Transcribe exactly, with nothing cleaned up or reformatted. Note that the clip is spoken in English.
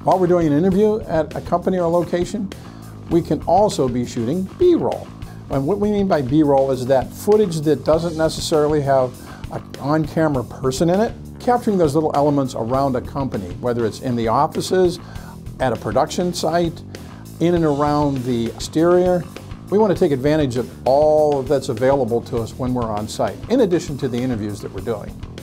While we're doing an interview at a company or location, we can also be shooting B-roll. And what we mean by B-roll is that footage that doesn't necessarily have an on-camera person in it, capturing those little elements around a company, whether it's in the offices, at a production site, in and around the exterior. We want to take advantage of all that's available to us when we're on site, in addition to the interviews that we're doing.